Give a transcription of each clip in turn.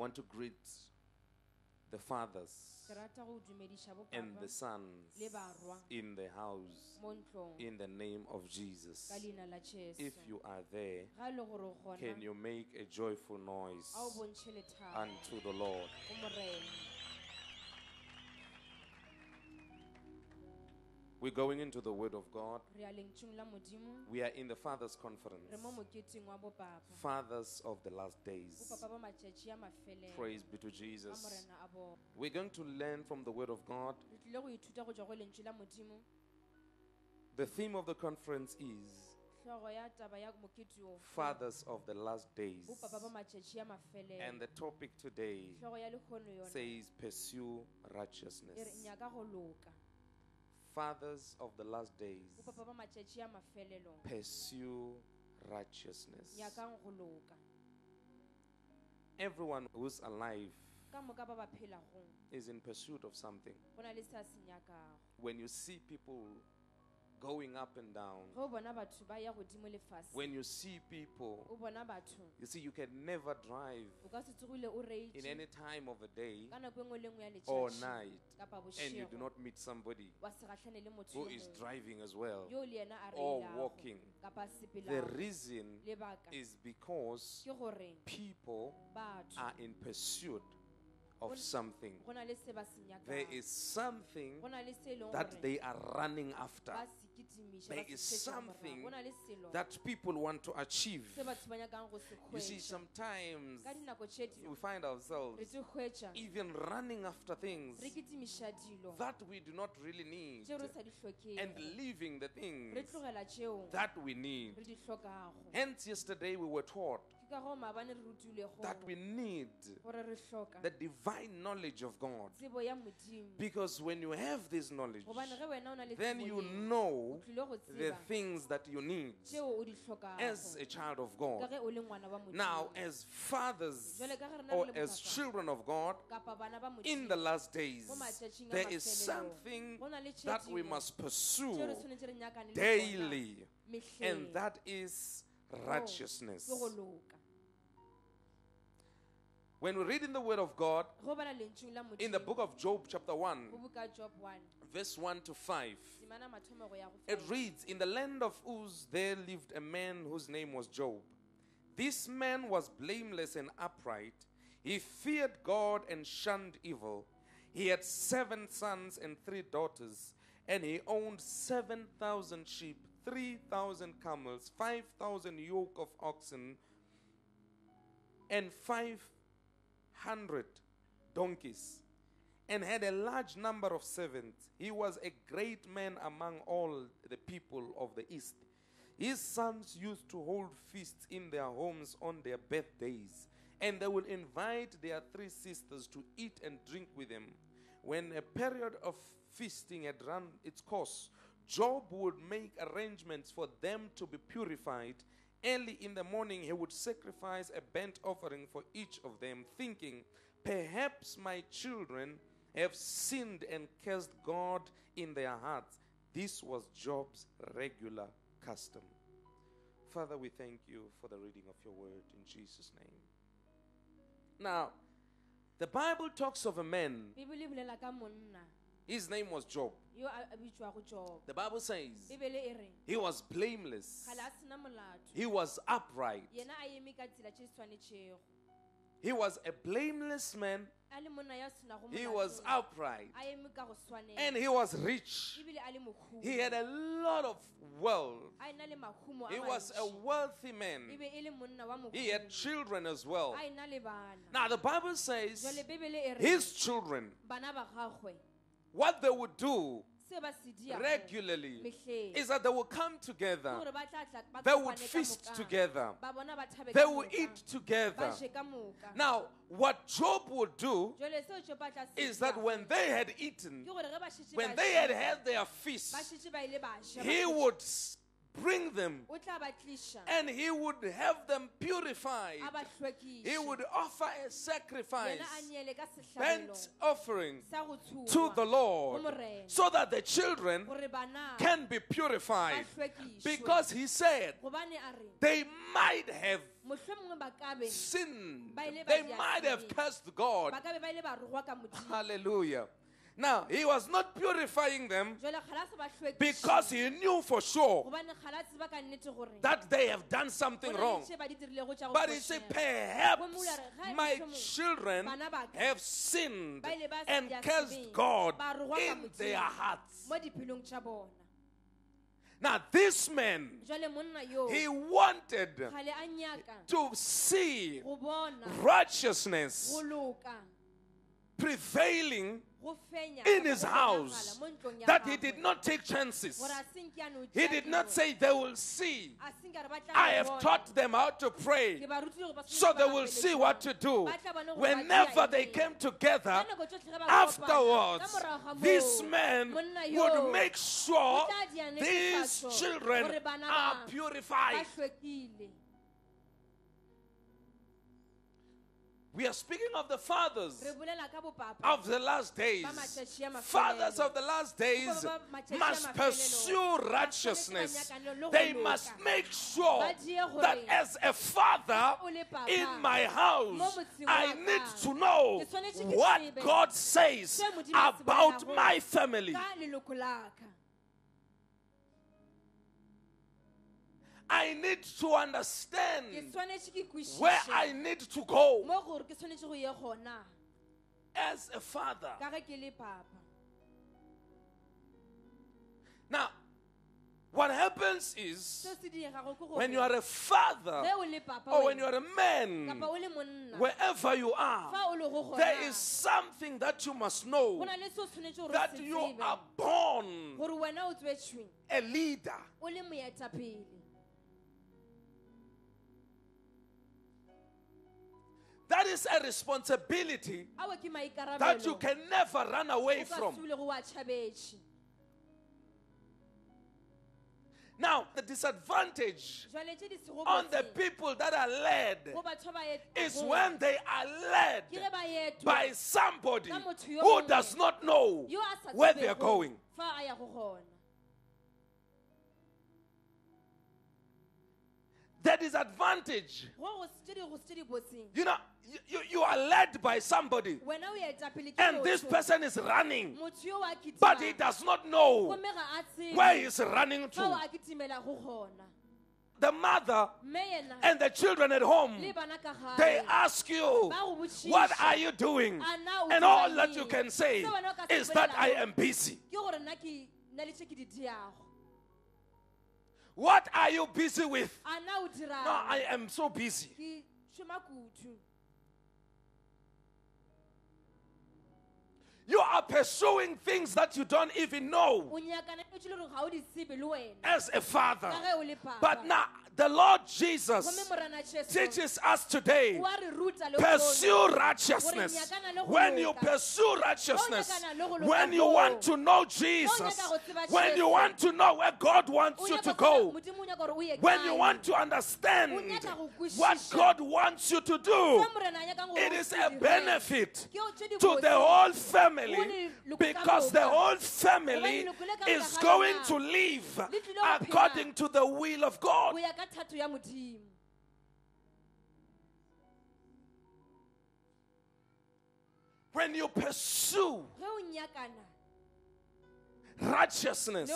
want to greet the fathers and the sons in the house in the name of Jesus. If you are there, can you make a joyful noise unto the Lord? We're going into the Word of God. We are in the Fathers Conference. Fathers of the last days. Praise be to Jesus. We're going to learn from the Word of God. The theme of the conference is Fathers of the last days. And the topic today says pursue righteousness. Fathers of the last days, pursue righteousness. Everyone who's alive is in pursuit of something. When you see people going up and down, when you see people, you see, you can never drive in any time of the day or night and you do not meet somebody who is driving as well or walking. The reason is because people are in pursuit of something. There is something that they are running after. There is something that people want to achieve. You see, sometimes we find ourselves even running after things that we do not really need and leaving the things that we need. Hence, yesterday we were taught that we need the divine knowledge of God. Because when you have this knowledge, then you know the things that you need as a child of God. Now, as fathers or as children of God, in the last days, there is something that we must pursue daily, and that is righteousness. When we read in the Word of God, in the book of Job chapter 1, verse 1 to 5, it reads, "In the land of Uz there lived a man whose name was Job. This man was blameless and upright. He feared God and shunned evil. He had 7 sons and 3 daughters, and he owned 7,000 sheep, 3,000 camels, 5,000 yoke of oxen, and 500 donkeys, and had a large number of servants. He was a great man among all the people of the East. His sons used to hold feasts in their homes on their birthdays, and they would invite their 3 sisters to eat and drink with them. When a period of feasting had run its course, Job would make arrangements for them to be purified. Early in the morning, he would sacrifice a burnt offering for each of them, thinking, perhaps my children have sinned and cursed God in their hearts. This was Job's regular custom." Father, we thank you for the reading of your word in Jesus' name. Now, the Bible talks of a man. His name was Job. The Bible says he was blameless. He was upright. He was a blameless man. He was upright. And he was rich. He had a lot of wealth. He was a wealthy man. He had children as well. Now the Bible says his children, what they would do regularly is that they will come together, they would feast together, they will eat together. Now, what Job would do is that when they had eaten, when they had had their feast, he would bring them and he would have them purified. He would offer a sacrifice, burnt offering to the Lord, so that the children can be purified. Because he said they might have sinned, they might have cursed God. Hallelujah. Now, he was not purifying them because he knew for sure that they have done something wrong. But he said, perhaps my children have sinned and cursed God in their hearts. Now, this man, he wanted to see righteousness prevailing in his house, that he did not take chances. He did not say they will see. I have taught them how to pray, so they will see what to do. Whenever they came together, afterwards, this man would make sure these children are purified. We are speaking of the fathers of the last days. Fathers of the last days must pursue righteousness. They must make sure that as a father in my house, I need to know what God says about my family. I need to understand where I need to go as a father. Now, what happens is, when you are a father or when you are a man, wherever you are, there is something that you must know, that you are born a leader. That is a responsibility that you can never run away from. Now, the disadvantage on the people that are led is when they are led by somebody who does not know where they are going. The disadvantage, you know, you are led by somebody and this person is running, but he does not know where he's running to. The mother and the children at home, they ask you, what are you doing? And all that you can say is that I am busy. What are you busy with? No, I am so busy. You are pursuing things that you don't even know as a father. But now, the Lord Jesus teaches us today, pursue righteousness. When you pursue righteousness, when you want to know Jesus, when you want to know where God wants you to go, when you want to understand what God wants you to do, it is a benefit to the whole family, because the whole family is going to live according to the will of God. When you pursue righteousness,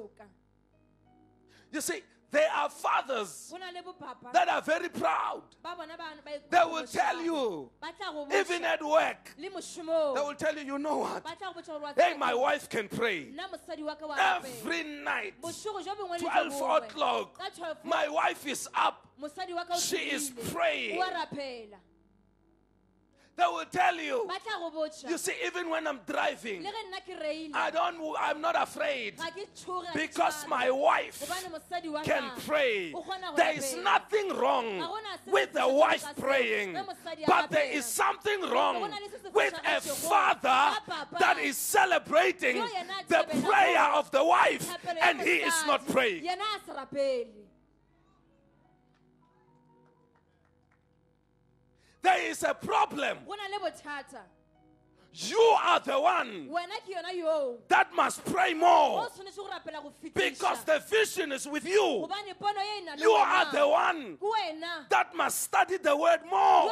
you see, there are fathers that are very proud. They will tell you, even at work, they will tell you, you know what? Hey, my wife can pray. Every night, 12 o'clock, my wife is up. She is praying. They will tell you. You see, even when I'm driving, I'm not afraid because my wife can pray. There is nothing wrong with the wife praying, but there is something wrong with a father that is celebrating the prayer of the wife and he is not praying. There is a problem. You are the one that must pray more because the vision is with you. You are the one that must study the word more.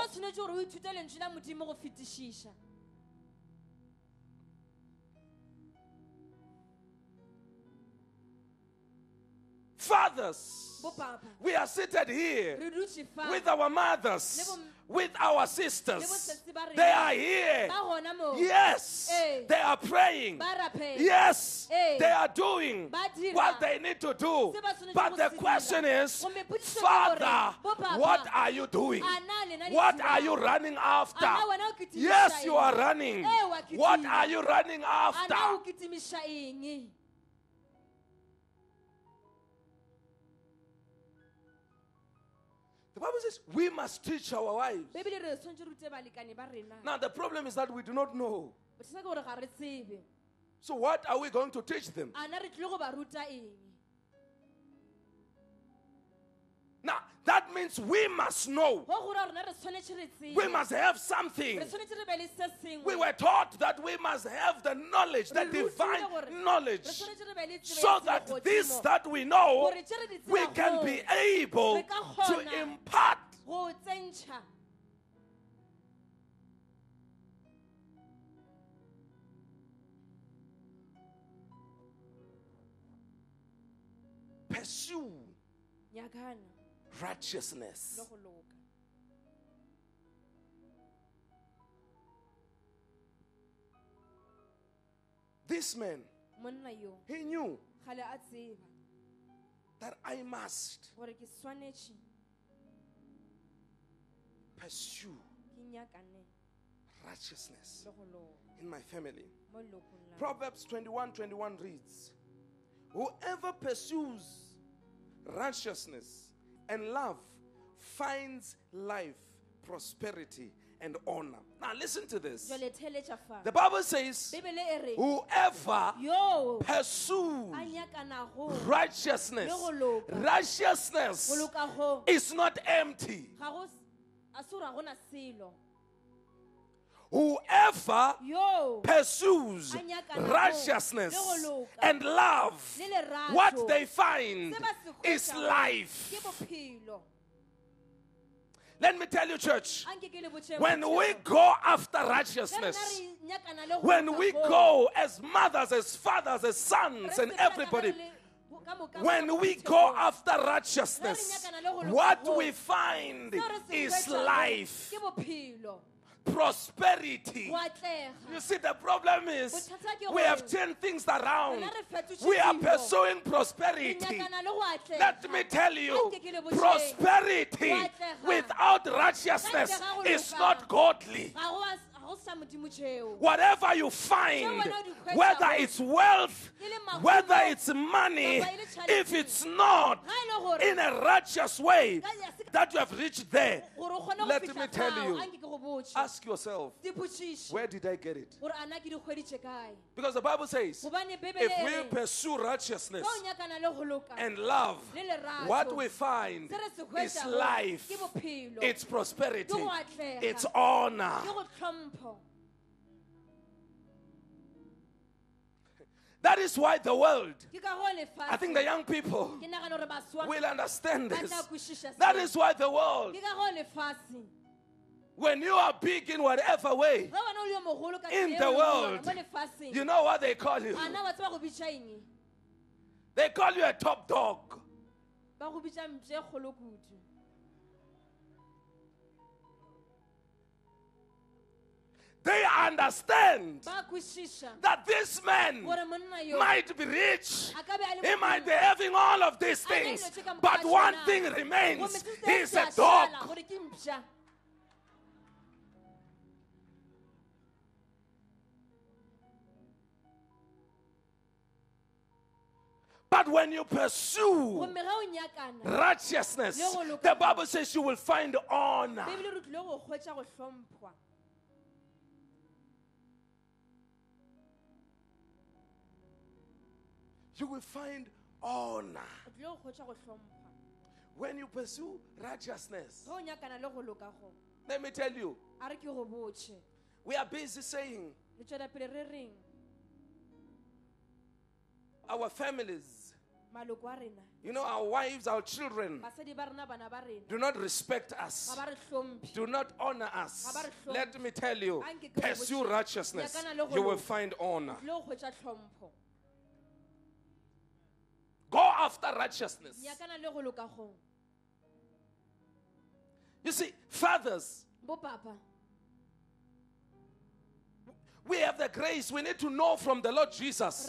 Fathers, we are seated here with our mothers, with our sisters. They are here. Yes, they are praying. Yes, they are doing what they need to do. But the question is, Father, what are you doing? What are you running after? Yes, you are running. What are you running after? The Bible says we must teach our wives. Now the problem is that we do not know. So what are we going to teach them? Now that means we must know. We must have something. We were taught that we must have the knowledge, the divine knowledge, so that this that we know, we can be able to impart. Pursue righteousness. This man, he knew that I must pursue righteousness in my family. Proverbs 21:21 reads, whoever pursues righteousness and love finds life, prosperity, and honor. Now listen to this. The Bible says, whoever pursues righteousness, righteousness is not empty. Whoever pursues righteousness and love, what they find is life. Let me tell you, church, when we go after righteousness, when we go as mothers, as fathers, as sons, and everybody, when we go after righteousness, what we find is life. Prosperity. You see, the problem is we have turned things around. We are pursuing prosperity. Let me tell you, prosperity without righteousness is not godly. Whatever you find, whether it's wealth, whether it's money, if it's not in a righteous way that you have reached there, let me tell you, ask yourself, where did I get it? Because the Bible says, if we pursue righteousness and love, what we find is life, it's prosperity, it's honor. That is why the world, I think the young people will understand this. That is why the world, when you are big in whatever way in the world, you know what they call you? They call you a top dog. They understand that this man might be rich, he might be having all of these things, but one thing remains, he's a dog. But when you pursue righteousness, the Bible says you will find honor. You will find honor. When you pursue righteousness, let me tell you, we are busy saying our families, our wives, our children do not respect us, do not honor us. Let me tell you, pursue righteousness, you will find honor. Go after righteousness. You see, fathers, we have the grace. We need to know from the Lord Jesus,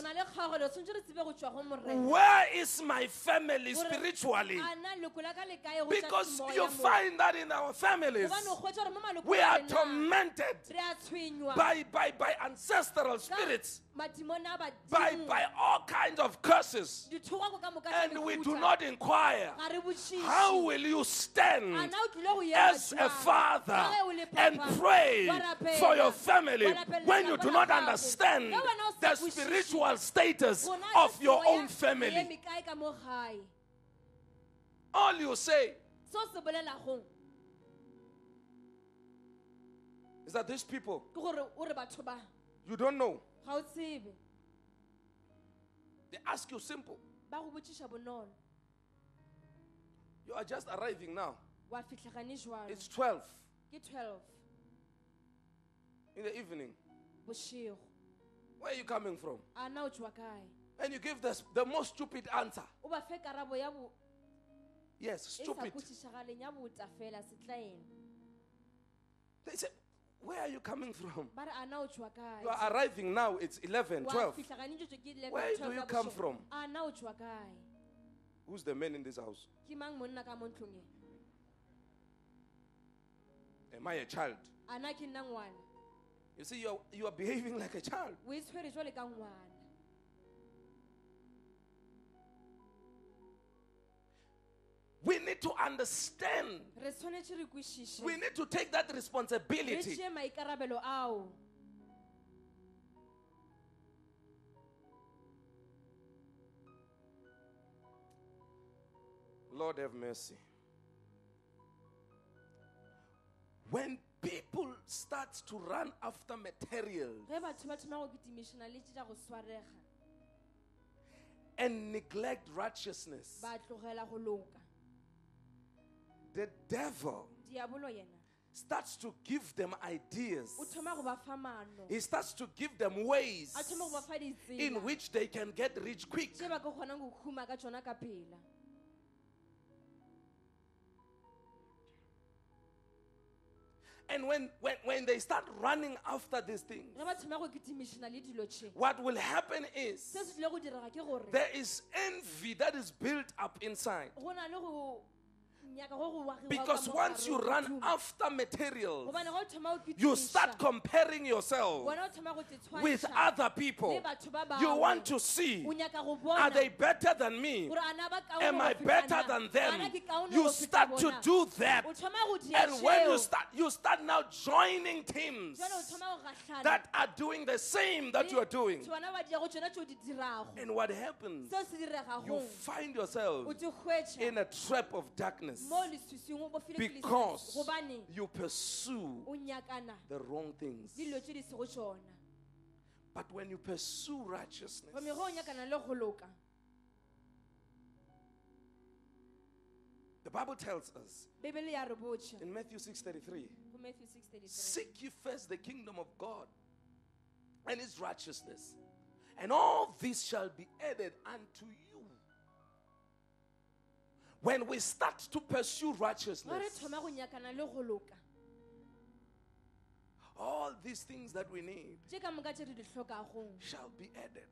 where is my family spiritually? Because you find that in our families, we are tormented by ancestral spirits, by all kinds of curses, and we do not inquire, how will you stand as a father and pray for your family when you do not understand the spiritual status of your own family? All you say is that these people, you don't know. They ask you simple. You are just arriving now. It's 12 in the evening. Where are you coming from? And you give the most stupid answer. Yes, stupid. They say, where are you coming from? You are arriving now, it's 11, 12. Where do you come from? Who's the man in this house? Am I a child? You see, you are behaving like a child. We need to understand. We need to take that responsibility. Lord have mercy. When people start to run after material and neglect righteousness, the devil starts to give them ideas. He starts to give them ways in which they can get rich quick. And when they start running after these things, what will happen is there is envy that is built up inside. Because once you run after material, you start comparing yourself with other people. You want to see, are they better than me? Am I better than them? You start to do that. And when you start now joining teams that are doing the same that you are doing. And what happens? You find yourself in a trap of darkness. Because you pursue the wrong things. But when you pursue righteousness, the Bible tells us in Matthew 6:33, seek ye first the kingdom of God and his righteousness, and all this shall be added unto you. When we start to pursue righteousness, all these things that we need shall be added.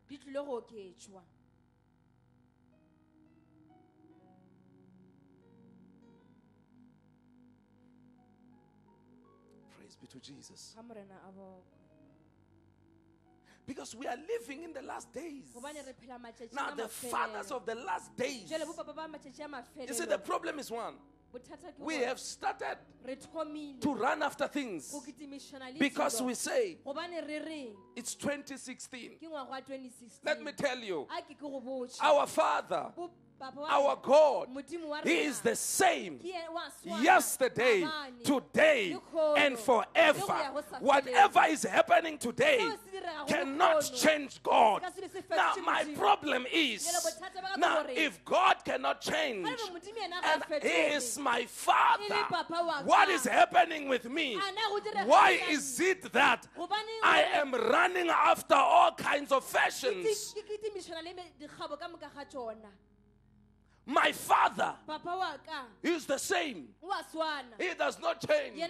Praise be to Jesus. Because we are living in the last days. Now, the fathers of the last days. You see, the problem is one. We have started to run after things because we say it's 2016. Let me tell you, our Father, our God, He is the same yesterday, today, and forever. Whatever is happening today cannot change God. Now, my problem is, now, if God cannot change and He is my Father, what is happening with me? Why is it that I am running after all kinds of fashions? My Father is the same. He does not change.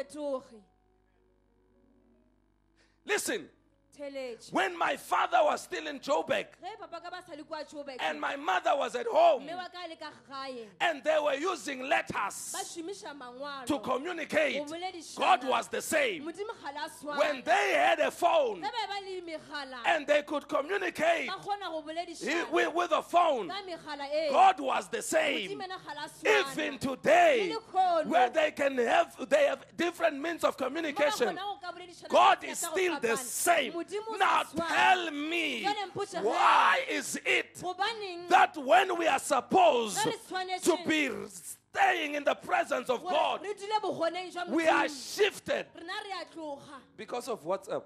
Listen. When my father was still in Chauke and my mother was at home and they were using letters to communicate, God was the same. When they had a phone and they could communicate with a phone, God was the same. Even today, where they have different means of communication, God is still the same. Now tell me, why is it that when we are supposed to be staying in the presence of God, we are shifted because of WhatsApp?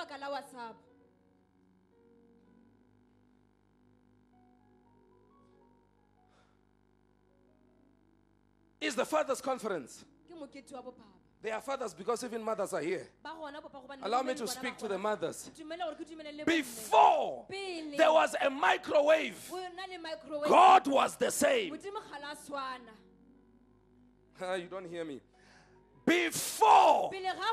It's the Father's Conference. They are fathers because even mothers are here. Allow me to speak to the mothers. Before there was a microwave, God was the same. You don't hear me. Before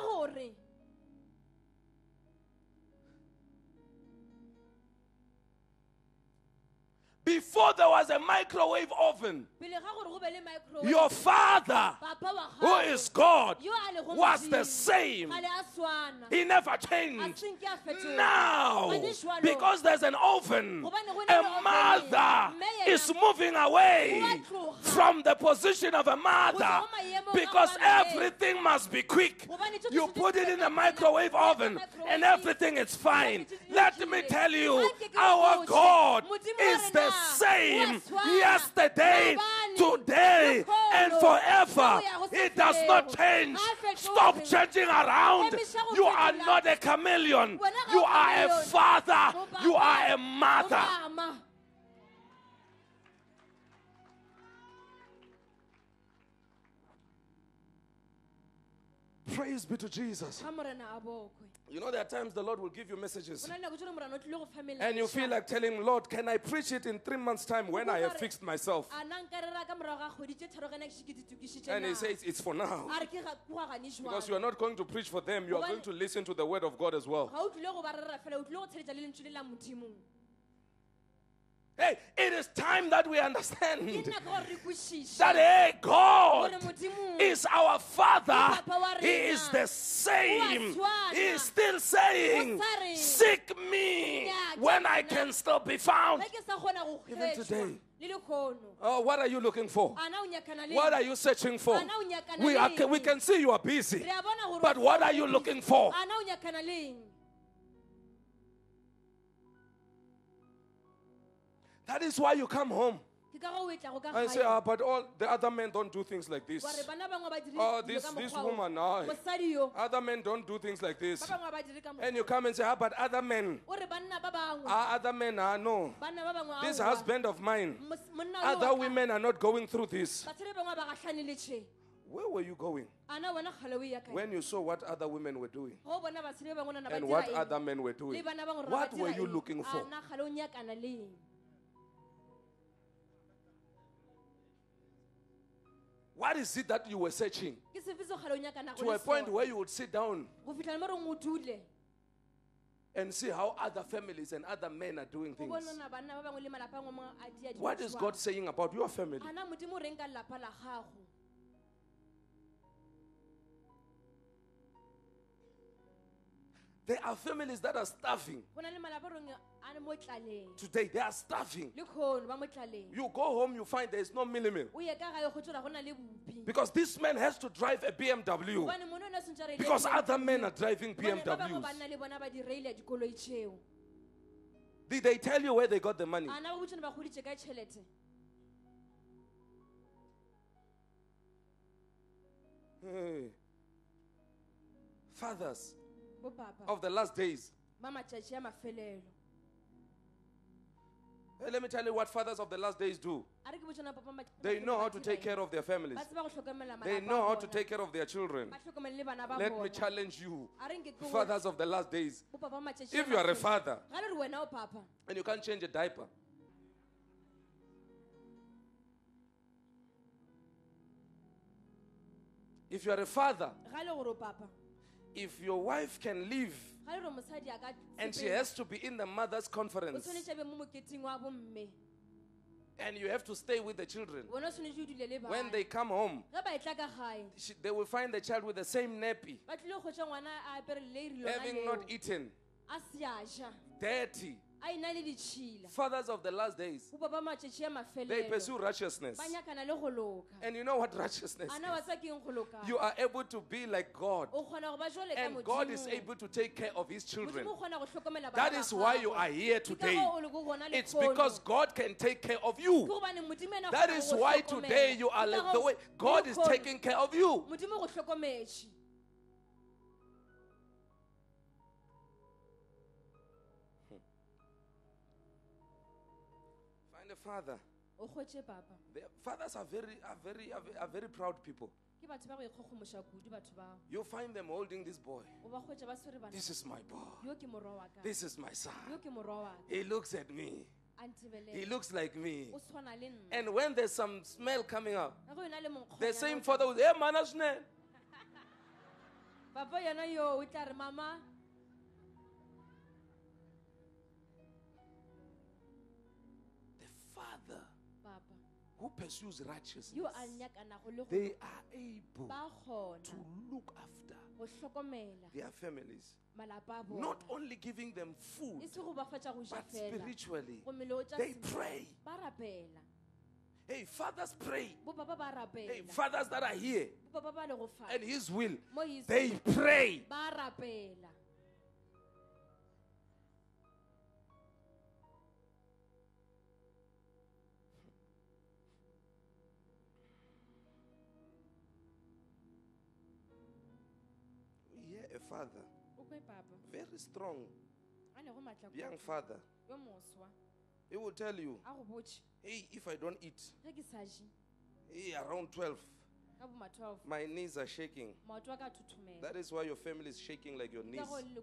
there was a microwave oven, your Father, who is God, was the same. He never changed. Now, because there's an oven, a mother is moving away from the position of a mother because everything must be quick. You put it in a microwave oven and everything is fine. Let me tell you, our God is the same yesterday, today, and forever. It does not change. Stop changing around. You are not a chameleon. You are a father. You are a mother. Praise be to Jesus. You know, there are times the Lord will give you messages and you feel like telling him, Lord, can I preach it in 3 months' time when I have fixed myself? And he says, it's for now. Because you are not going to preach for them, you are going to listen to the word of God as well. Hey, it is time that we understand that, hey, God is our Father. He is the same. He is still saying, seek me when I can still be found. Even today. Oh, what are you looking for? What are you searching for? We can see you are busy. But what are you looking for? That is why you come home and say, but all the other men don't do things like this. This woman, other men don't do things like this. And you come and say, but other men, no. This husband of mine, other women are not going through this. Where were you going when you saw what other women were doing and what other men were doing? What were you looking for? What is it that you were searching? To a point where you would sit down and see how other families and other men are doing things. What is God saying about your family? There are families that are starving. Today they are starving. You go home, you find there is no mini meal. Because this man has to drive a BMW. Because other men are driving BMWs. Did they tell you where they got the money? Hey. Fathers of the last days. Hey, let me tell you what fathers of the last days do. They know how to take care of their families. They know how to take care of their children. Let me challenge you, fathers of the last days. If you are a father and you can't change a diaper, if you are a father, if your wife can leave and she has to be in the mother's conference and you have to stay with the children, when they come home, they will find the child with the same nappy, having not eaten, dirty. Fathers of the last days, they pursue righteousness. And you know what righteousness is? You are able to be like God. And God is able to take care of his children. That is why you are here today. It's because God can take care of you. That is why today you are like the way God is taking care of you. Father. Fathers are very proud people. You find them holding this boy. This is my boy. This is my son. He looks at me. He looks like me. And when there's some smell coming out, the same father will say, hey, management. Who pursues righteousness, they are able to look after their families. Not only giving them food, but spiritually, they pray. Hey, fathers pray. Hey, fathers that are here and his will, they pray. Father, very strong, young father, he will tell you, hey, if I don't eat, hey, around 12, my knees are shaking. That is why your family is shaking like your knees.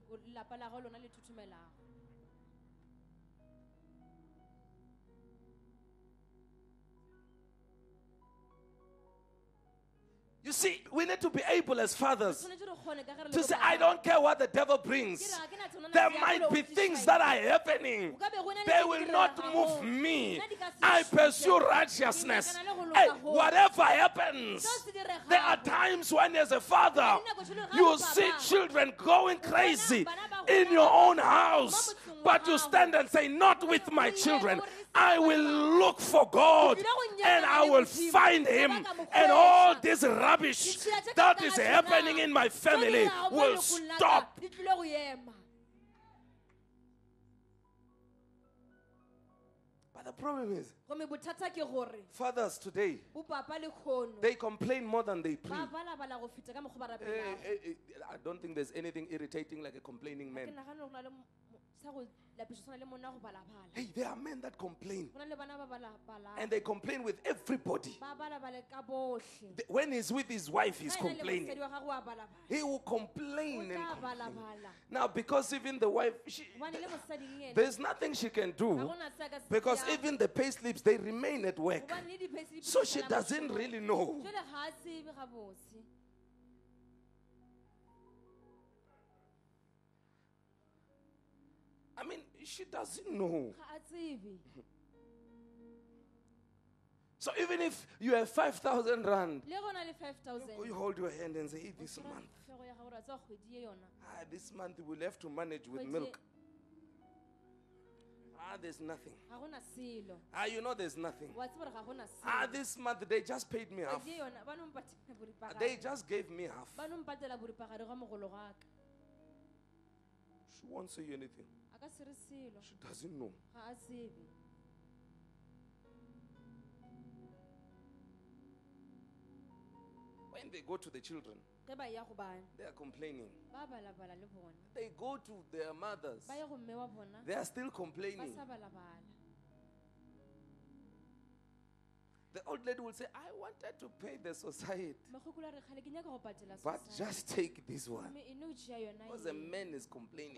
You see, we need to be able as fathers to say, I don't care what the devil brings. There might be things that are happening. They will not move me. I pursue righteousness. Hey, whatever happens, there are times when as a father, you see children going crazy in your own house. But you stand and say, not with my children. I will look for God and I will find him. And all this rubbish that is happening in my family will stop. But the problem is, fathers today, they complain more than they pray. I don't think there's anything irritating like a complaining man. Hey, there are men that complain. And they complain with everybody. When he's with his wife, he's complaining. He will complain and complain. Now, because even the wife, there's nothing she can do. Because even the pay slips, they remain at work. So she doesn't really know. I mean, she doesn't know. So even if you have 5,000 rand, Le go na le 5,000. you hold your hand and say, hey, this month, this month we'll have to manage with milk. There's nothing. You know there's nothing. This month they just paid me half. They just gave me half. She won't say anything. She doesn't know. When they go to the children, they are complaining. They go to their mothers, they are still complaining. The old lady will say, I wanted to pay the society, but just take this one. Because the man is complaining.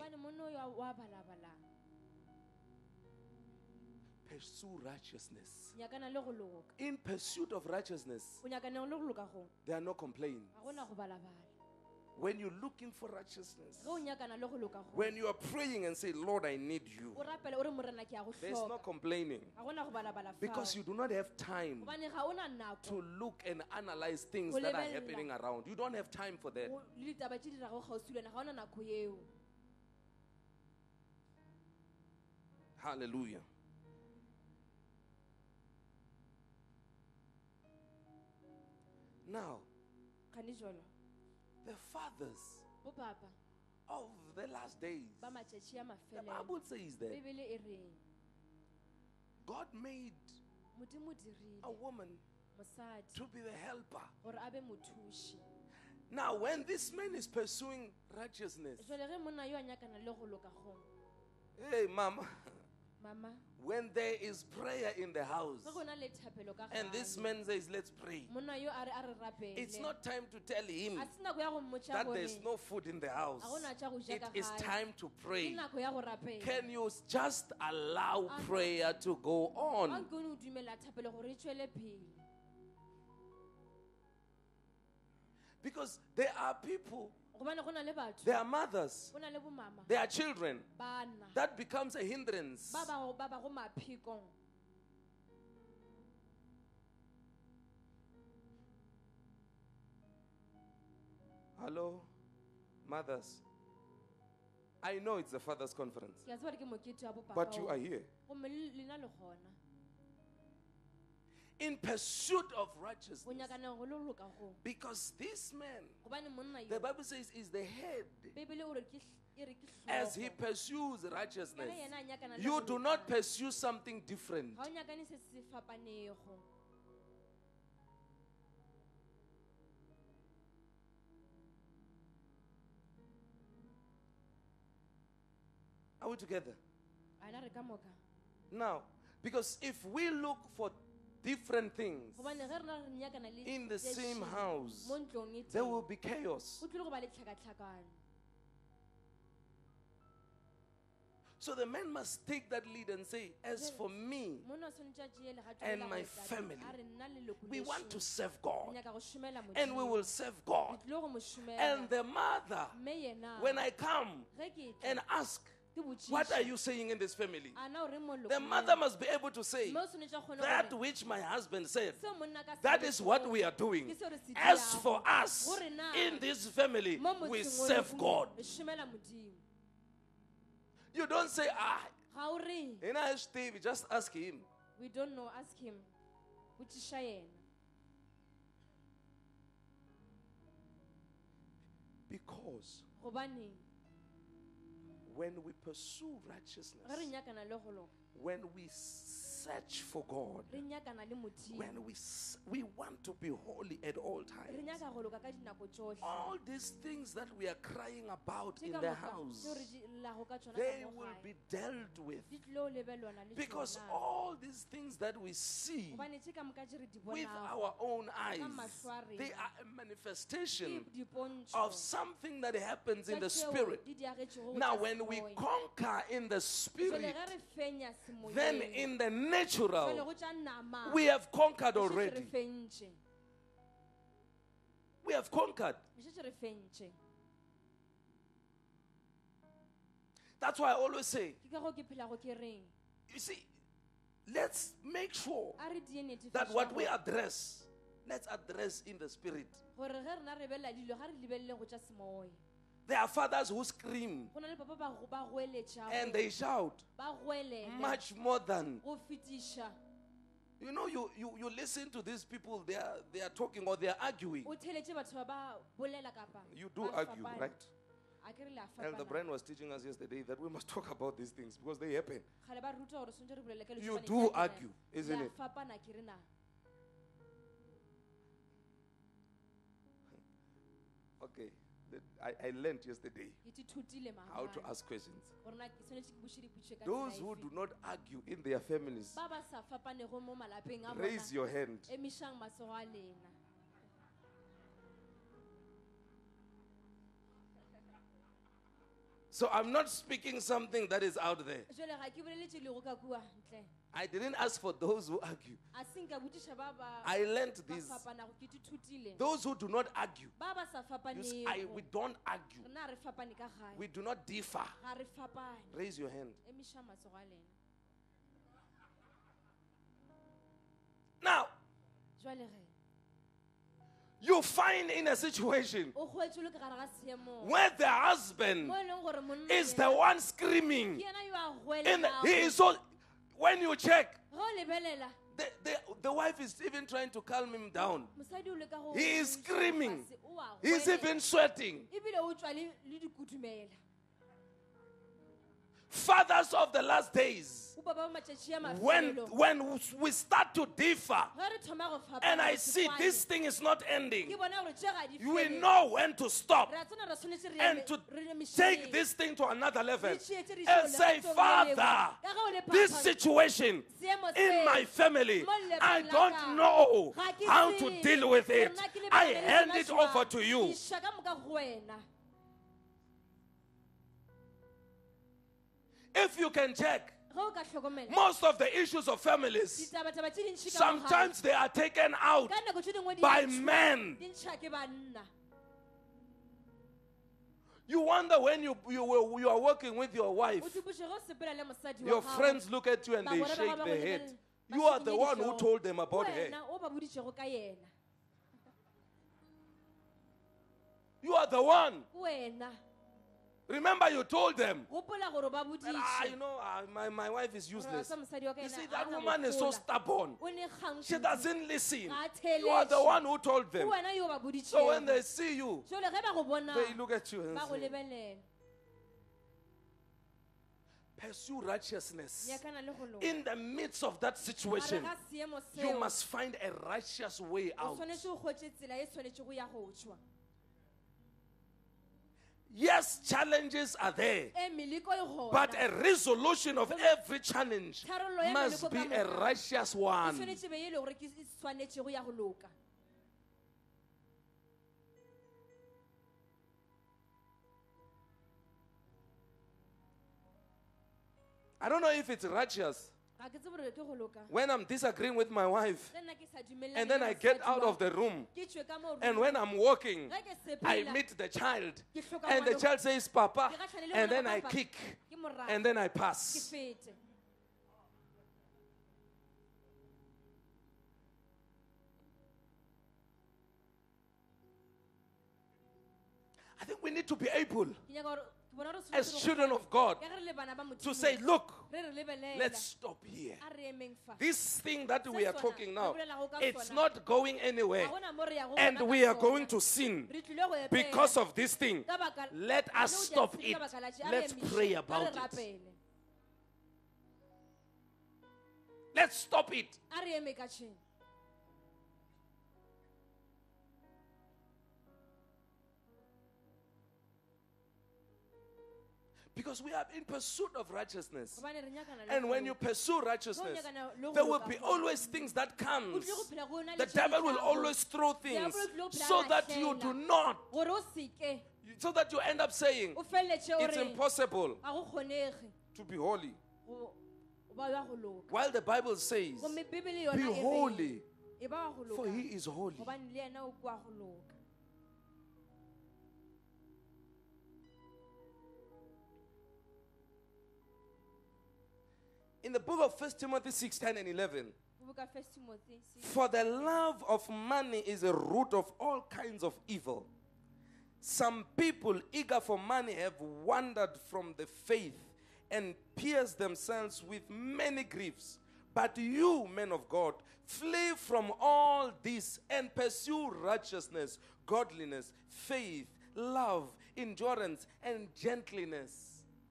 Pursue righteousness. In pursuit of righteousness, there are no complaining. When you're looking for righteousness, when you are praying and say, Lord, I need you, there's no complaining. Because you do not have time to look and analyze things that are happening around. You don't have time for that. Hallelujah. Now, the fathers of the last days, the Bible says that God made a woman to be the helper. Now, when this man is pursuing righteousness, hey, mama, when there is prayer in the house and this man says, let's pray, it's not time to tell him that there's no food in the house. It is time to pray. Can you just allow prayer to go on? Because there are people, there are mothers, there are children, that becomes a hindrance. Hello, mothers. I know it's a father's conference, but you are here. In pursuit of righteousness. Because this man, the Bible says, is the head. As he pursues righteousness, you do not pursue something different. Are we together? Now, because if we look for different things in the same house, there will be chaos. So the man must take that lead and say, as for me and my family, we want to serve God, and we will serve God. And the mother, when I come and ask, what are you saying in this family? The mother must be able to say, that which my husband said, that is what we are doing. As for us, in this family, we serve God. You don't say, Steve, just ask him. We don't know, ask him. Because when we pursue righteousness, when we search for God, when we want to be holy at all times, all these things that we are crying about in the house, they will be dealt with. Because all these things that we see with our own eyes, they are a manifestation of something that happens in the spirit. Now, when we conquer in the spirit, then in the natural, we have conquered already. We have conquered. That's why I always say, you see, let's make sure that what we address, let's address in the spirit. There are fathers who scream and they shout much more than. You know, you listen to these people, they are talking or they are arguing. You do argue, right? Elder Brian was teaching us yesterday that we must talk about these things because they happen. You do argue, isn't it? Okay. I learned yesterday how to ask questions. Those who do not argue in their families, raise your hand. So I'm not speaking something that is out there. I didn't ask for those who argue. I learned this. Those who do not argue. We don't argue. We do not differ. Raise your hand. Now, you find in a situation where the husband is the one screaming. He is so. When you check, the wife is even trying to calm him down. He is screaming. He's even sweating. Fathers of the last days, when we start to differ and I see this thing is not ending, we know when to stop and to take this thing to another level and say, Father, this situation in my family, I don't know how to deal with it. I hand it over to you. If you can check, most of the issues of families, sometimes they are taken out by men. You wonder when you are working with your wife, your friends look at you and they shake their head. You are the one who told them about her. You are the one. Remember, you told them that, my wife is useless. You see, that woman is so stubborn. She doesn't listen. You are the one who told them. So when they see you, they look at you and say, pursue righteousness. In the midst of that situation, you must find a righteous way out. Yes, challenges are there, but a resolution of every challenge must be a righteous one. I don't know if it's righteous when I'm disagreeing with my wife and then I get out of the room, and when I'm walking I meet the child and the child says Papa, and then I kick and then I pass. I think we need to be able, as children of God, to say, look, let's stop here. This thing that we are talking now, it's not going anywhere. And we are going to sin because of this thing. Let us stop it. Let's pray about it. Let's stop it. Because we are in pursuit of righteousness. And when you pursue righteousness, there will be always things that come. The devil will always throw things so that you do not. So that you end up saying, it's impossible to be holy. While the Bible says, be holy, for he is holy. In the book of 1 Timothy 6:10 and 11. For the love of money is a root of all kinds of evil. Some people eager for money have wandered from the faith and pierced themselves with many griefs. But you, men of God, flee from all this and pursue righteousness, godliness, faith, love, endurance, and gentleness.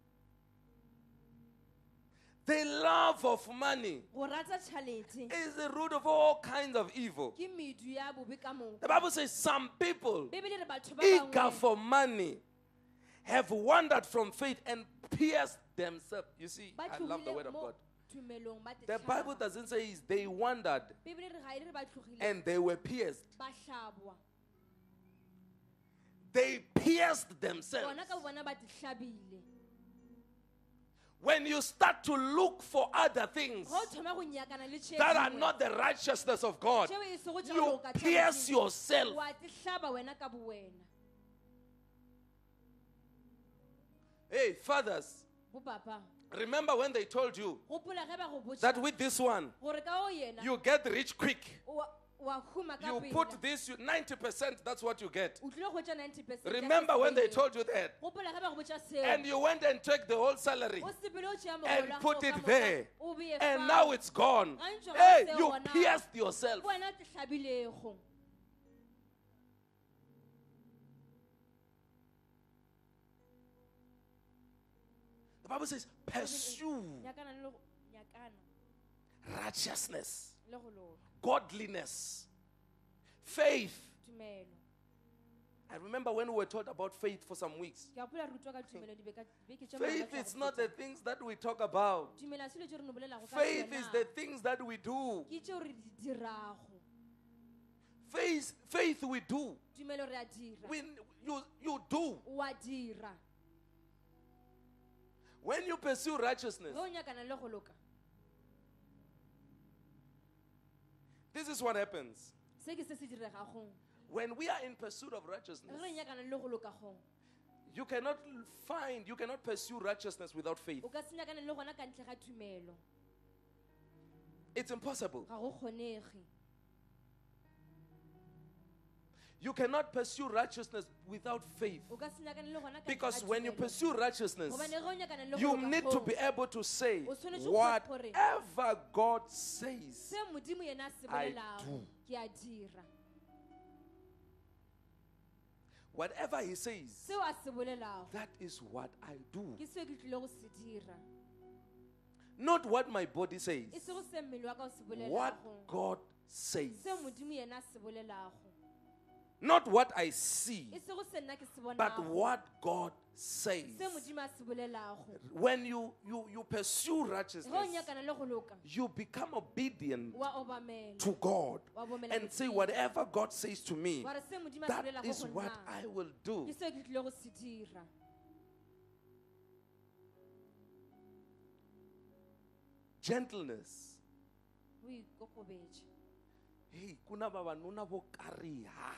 The love of money is the root of all kinds of evil. The Bible says some people eager for money have wandered from faith and pierced themselves. You see, I love the word of God. The Bible doesn't say they wandered and they were pierced. They pierced themselves. When you start to look for other things that are not the righteousness of God, you pierce yourself. Hey, fathers, remember when they told you that with this one, you get rich quick. You put this, 90%, that's what you get. Remember when they told you that? And you went and took the whole salary and put it there. And now it's gone. Hey, you pierced yourself. The Bible says, pursue righteousness, godliness, faith. I remember when we were taught about faith for some weeks. Faith is not the things that we talk about. Faith is the things that we do. Faith we do. You do. When you pursue righteousness, this is what happens. When we are in pursuit of righteousness, you cannot pursue righteousness without faith. It's impossible. You cannot pursue righteousness without faith. Because when you pursue righteousness, you need to be able to say, whatever God says, I do. Whatever He says, that is what I do. Not what my body says. What God says. Not what I see, but what God says. When you pursue righteousness, you become obedient to God and say, whatever God says to me, that is what I will do. Gentleness. Hey, kuna baba nuna bo kariha.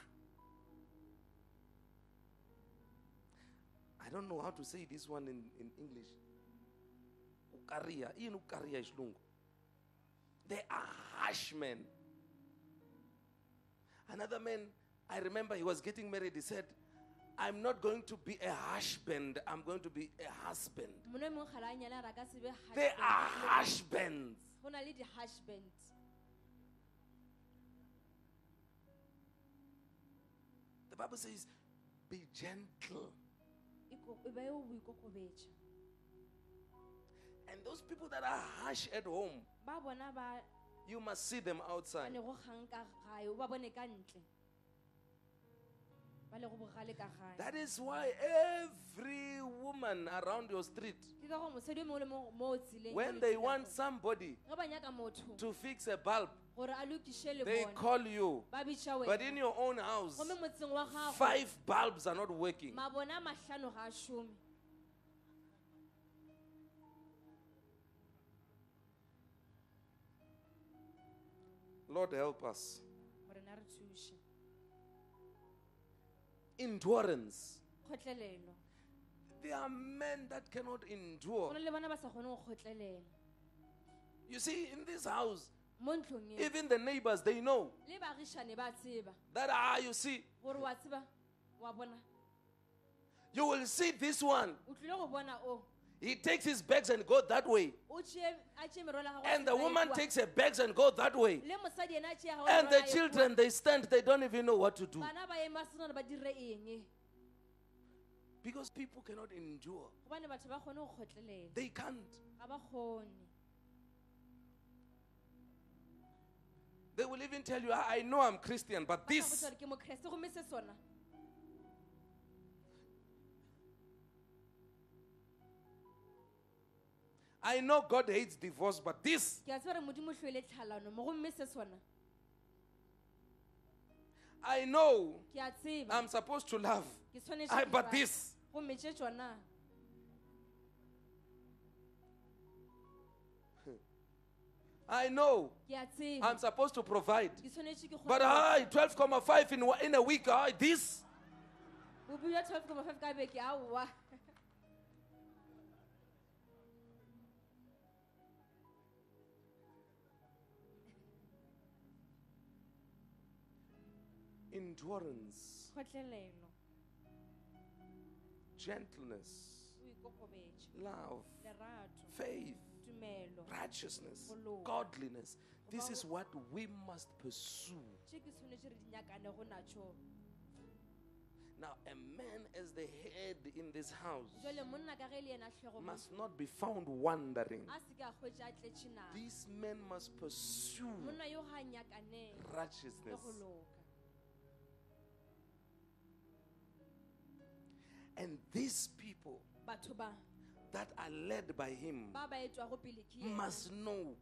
I don't know how to say this one in English. They are harsh men. Another man, I remember he was getting married. He said, I'm not going to be a husband. I'm going to be a husband. They are husbands. The Bible says, be gentle. And those people that are harsh at home, you must see them outside. That is why every woman around your street, when they want somebody to fix a bulb, they call you. But in your own house, 5 bulbs are not working. Lord, help us. Endurance. There are men that cannot endure. You see, in this house, even the neighbors, they know that, you see, you will see this one. He takes his bags and goes that way. And the woman takes her bags and goes that way. And the children, they stand, they don't even know what to do. Because people cannot endure. They can't. They will even tell you, I know I'm Christian, but this. I know God hates divorce, but this. I know I'm supposed to love, but this. I know I'm supposed to provide, but 12.5 in a week, this. Endurance, gentleness, love, faith, righteousness, godliness. This is what we must pursue. Now, a man as the head in this house must not be found wandering. These men must pursue righteousness. And these people that are led by him must know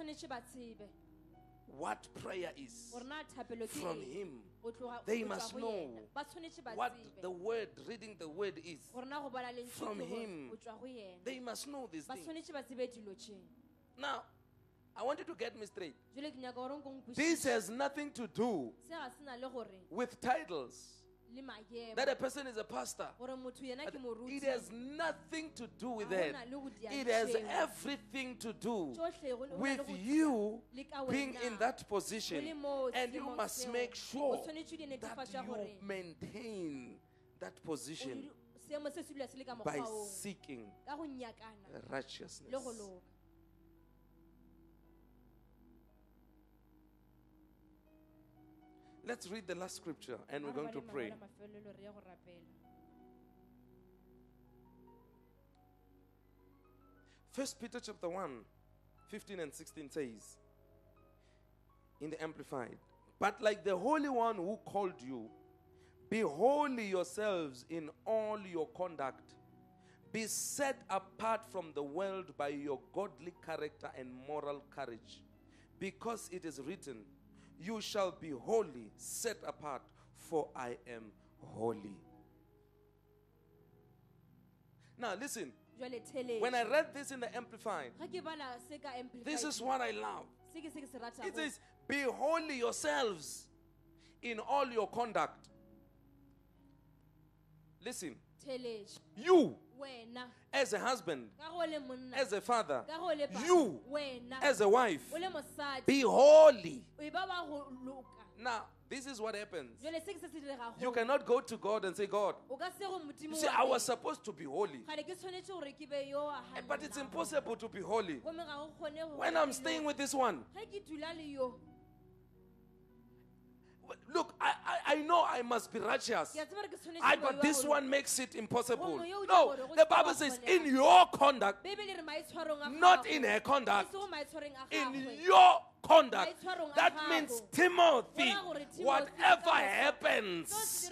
what prayer is from him. They must know what the word, reading the word is from him. They must know this thing. Now, I want you to get me straight. This has nothing to do with titles. That a person is a pastor. It has nothing to do with that. It has everything to do with you being in that position. And you must make sure that you maintain that position by seeking righteousness. Let's read the last scripture and we're going to pray. 1 Peter chapter 1, 15 and 16 says, in the Amplified, but like the Holy One who called you, be holy yourselves in all your conduct. Be set apart from the world by your godly character and moral courage. Because it is written, you shall be holy, set apart, for I am holy. Now listen, when I read this in the Amplified, this is what I love. It says, be holy yourselves in all your conduct. Listen, you as a husband, as a father, you as a wife, be holy. Now, this is what happens. You cannot go to God and say, God, you see, I was supposed to be holy, but it's impossible to be holy when I'm staying with this one. Look, I know I must be righteous, but this one makes it impossible. No, the Bible says in your conduct, not in her conduct, in your conduct. That means, Timothy, whatever happens,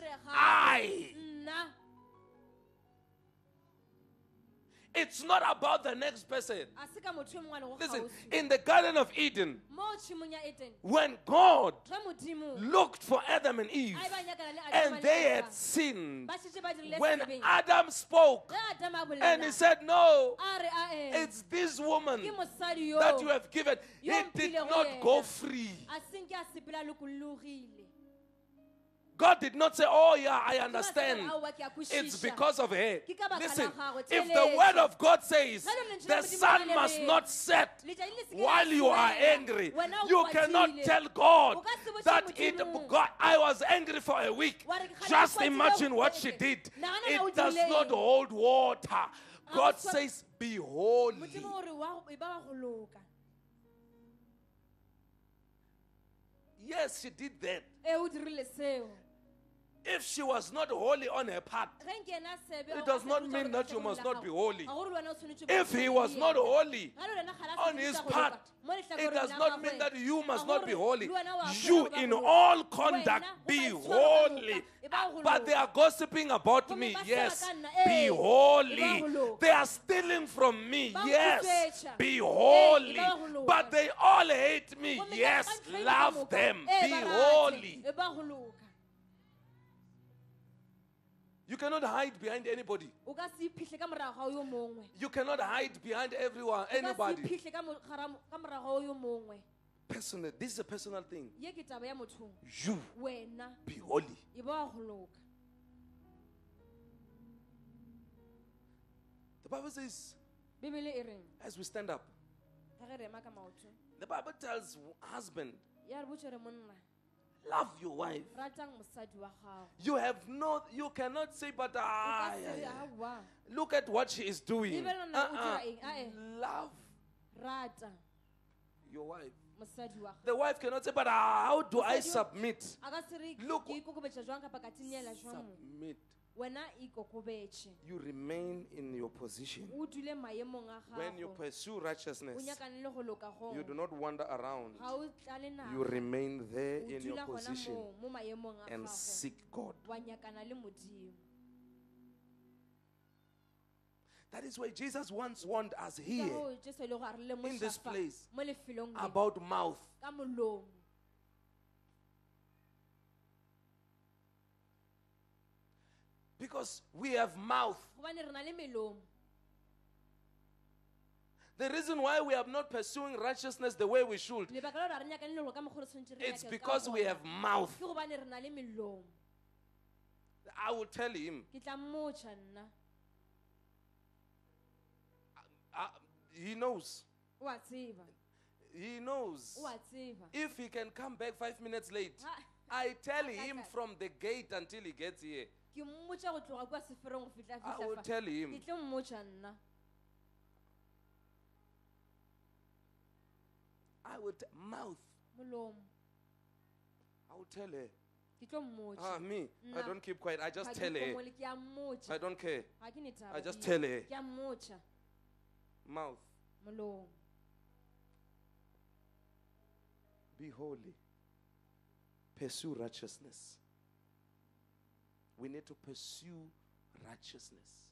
it's not about the next person. Listen, in the Garden of Eden, when God looked for Adam and Eve and they had sinned, when Adam spoke and he said, no, it's this woman that you have given, he did not go free. God did not say, oh yeah, I understand. It's because of her. Listen, if the word of God says the sun must not set while you are angry, you cannot tell God that God, I was angry for a week. Just imagine what she did. It does not hold water. God says, be holy. Yes, she did that. If she was not holy on her part, it does not mean that you must not be holy. If he was not holy on his part, it does not mean that you must not be holy. You in all conduct be holy. But they are gossiping about me. Yes, be holy. They are stealing from me. Yes, be holy. But they all hate me. Yes, love them. Be holy. You cannot hide behind anybody. You cannot hide behind everyone, anybody. Personal. This is a personal thing. You be holy. The Bible says, as we stand up, the Bible tells husband, love your wife. You cannot say, but look at what she is doing. Love your wife. The wife cannot say, but how do I submit? Look, submit. You remain in your position. When you pursue righteousness, you do not wander around. You remain there in your position and seek God. That is why Jesus once warned us here in this place about mouth. Because we have mouth. The reason why we are not pursuing righteousness the way we should, it's because we have mouth. I will tell him. He knows. He knows. If he can come back 5 minutes late, I tell him from the gate until he gets here. I will tell him. I will mouth. I will tell her. Me, I don't keep quiet. I just tell her. I don't care. I just tell her. Mouth. Be holy. Pursue righteousness. We need to pursue righteousness.